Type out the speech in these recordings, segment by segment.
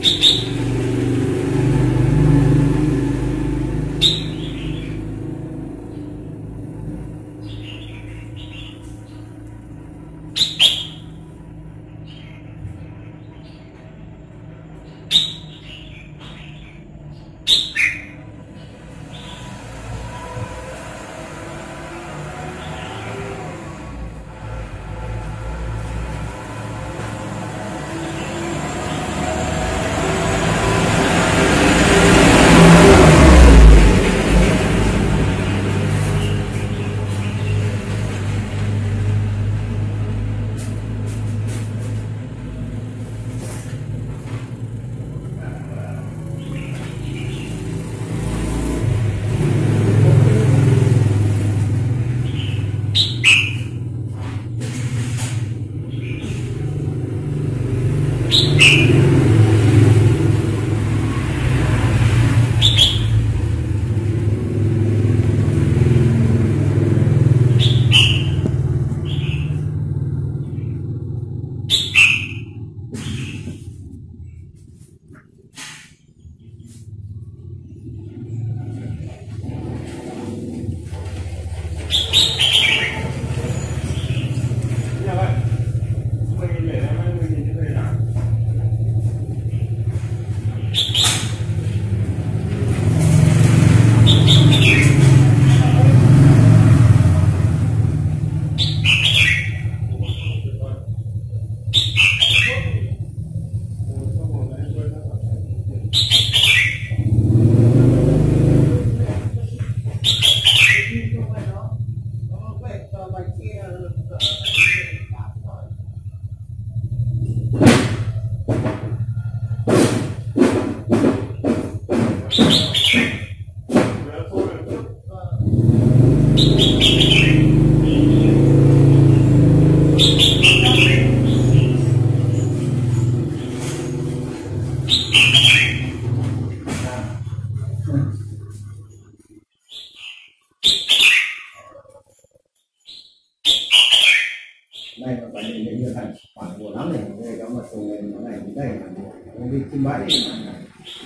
đây là phải định như thành khoảng mùa nắng này về trong mặt tù nó này đây là một đi chim bãi này.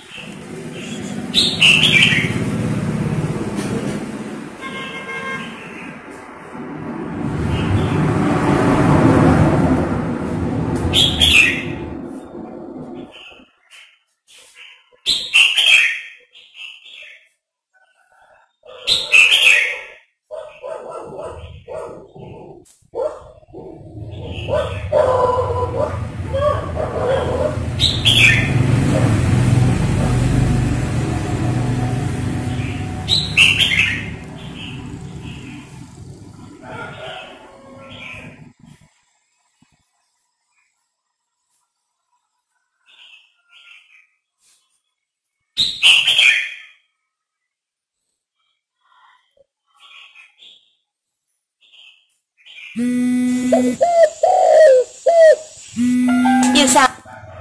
Như sao?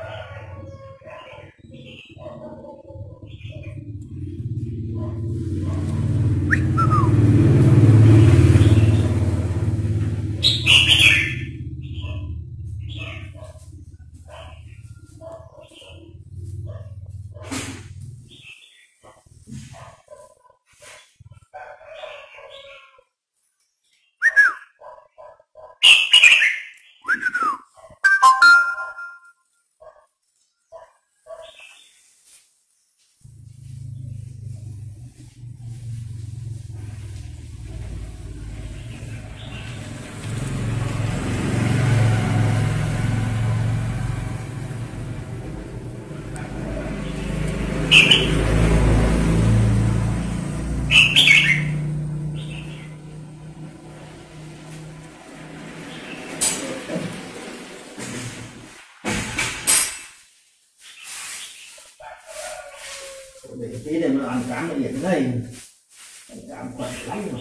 Để cái tí này nó ăn cám nó hiện đây cám khỏe lắm rồi.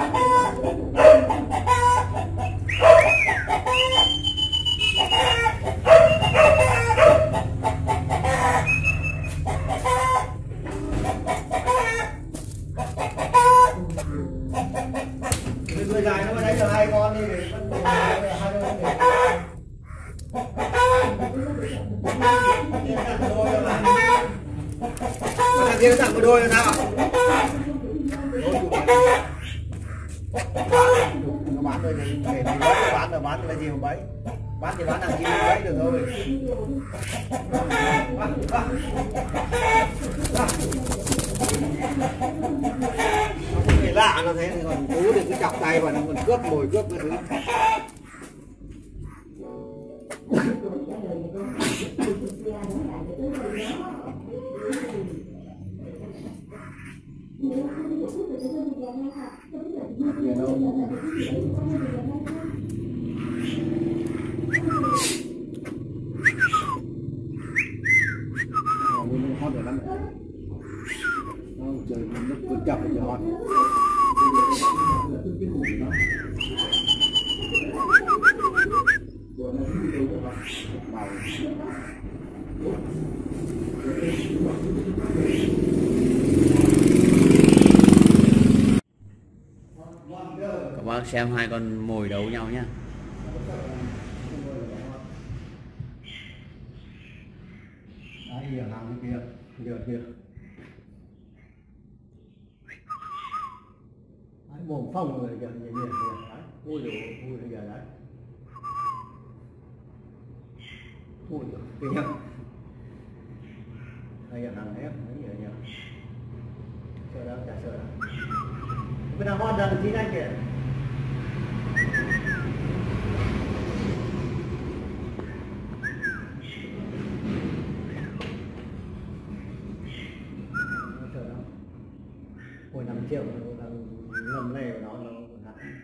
Người dài nó mà đánh được 2 con đi để vẫn hai đôi để thằng kia thằng một đôi là sao ạ? Nó bán rồi thì để bán là bán là gì mà bấy, bán thì bán thằng kia bấy được rồi. Người lạ nó thế thì còn cú thì cứ chọc tay vào nó còn cướp mồi cướp cái thứ. Hot rồi lắm. Trời nó cứ chọc cho hot. Các bác xem hai con mồi đấu nhau nhá. Đấy, giờ làm cái kia, giờ kia. Đấy, mồm phong rồi giờ đấy. Ui giờ đấy. Ui giời, kia. Đây giờ thằng hết, đấy giờ. Sợ đâu, chả sợ đâu. Bên nào ngon rằng chín anh kìa. Hồi 5 triệu nó ngầm này của nó hẳn.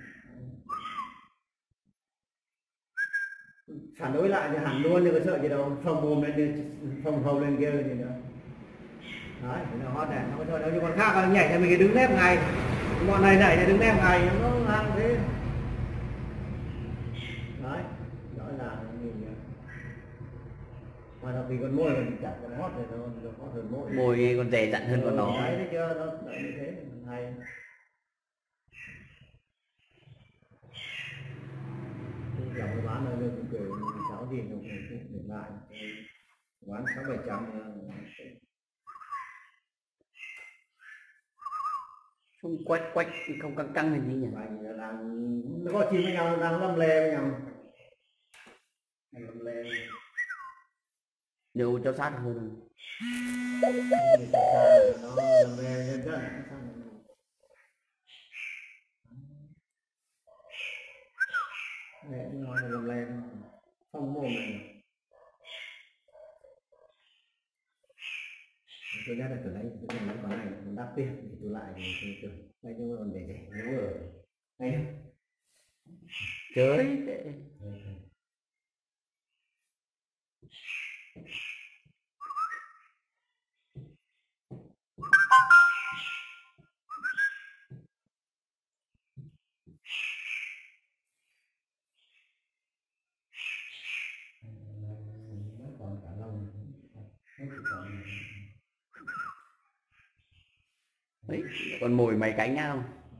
Phản đối lại thì hẳn luôn, đừng có sợ gì đâu, phồng mồm lên, phồng hầu lên kia rồi gì nữa. Đấy, nó hot này, nó có sợ đâu, nhưng con khác nhảy thì mình cứ đứng nép ngay. Bọn này nhảy thì đứng nép ngay, nó ngang thế. Đấy, rõ ràng nó nhìn kìa. Mà nó vì con môi mình chặt con hot thì nó hot hơn môi. Mồi còn dày dặn hơn con nó. Đấy, thấy chưa, nó như thế, hay. Dòng cái bán nó cũng kể 6 gì không để lại bán 600-700 Không quách không căng căng hình như nhỉ. bài là đang nó có chim với nhau, đang lâm le với nhau, lâm le Đều cho sát hơn. nó lâm le lên rất này, nói là lâm le phong mồm này. Tôi nhắc là từ lấy con này mình đắp tiền thì tôi lại thì tôi lấy cho con để nếu ở ngay Chơi. còn cả lông Đấy, con mồi mấy cánh nhá không?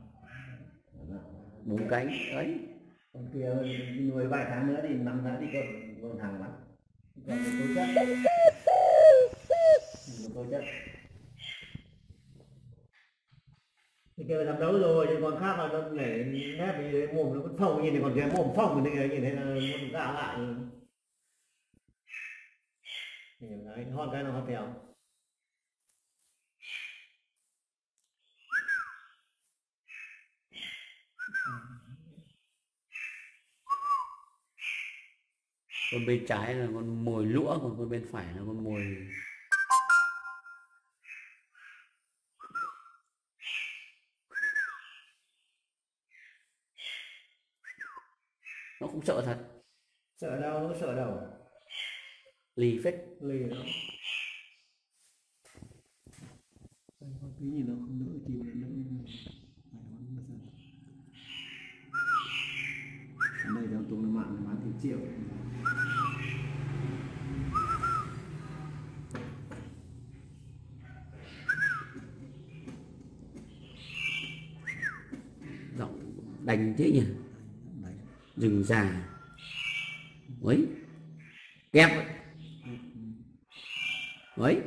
4 cánh đấy. con kia nuôi vài tháng nữa thì 5 tháng thì con thằng lắm, còn một tố chất, thì kêu làm đấu rồi thì con khác là nó nhảy nép đi mồm nó vẫn phồng, nhìn thì còn cái mồm phồng mình nhìn thấy là nó gạ lại thì đấy, hot cái nó hot theo. Con bên trái là con mồi lũa, còn con bên phải là con mồi nó cũng sợ thật. Sợ đâu, nó sợ đâu, Lì phết. lì nó con tí nhìn nó không đỡ chìm nữa. triệu. Giọng đành chứ nhỉ. Đấy. Rừng già ấy kẹp ấy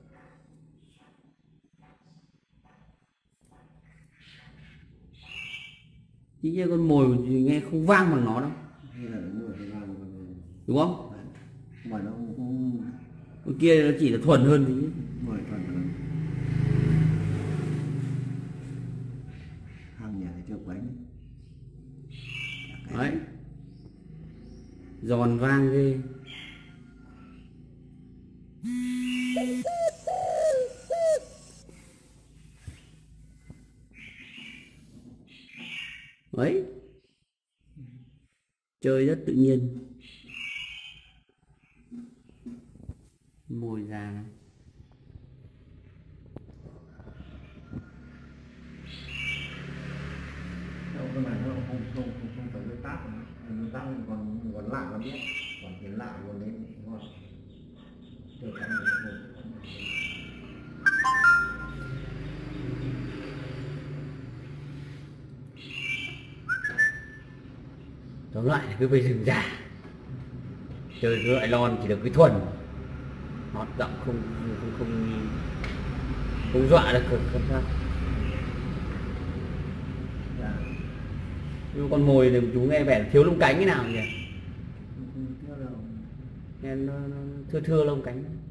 chứ như con mồi thì nghe không vang bằng nó đâu, Như là nó mùi vàng còn đúng không? mà nó không Con kia nó chỉ là thuần hơn tí. mùi thuần hơn. Hàng nhà thì chưa bánh. Đấy, giòn vang ghê. Đấy, chơi rất tự nhiên. Mồi già Đâu cái này nó không phải đối tác, đối tác còn lạ lắm nhé, còn tiền lạ luôn đấy, đúng không? Tôi cảm thấy tóm lại là cứ về rừng già chơi cái loại lon chỉ được cái thuần hót giọng không dọa được không sao. Nhưng con mồi thì chúng nghe vẻ thiếu lông cánh cái nào nhỉ, nghe nó thưa lông cánh.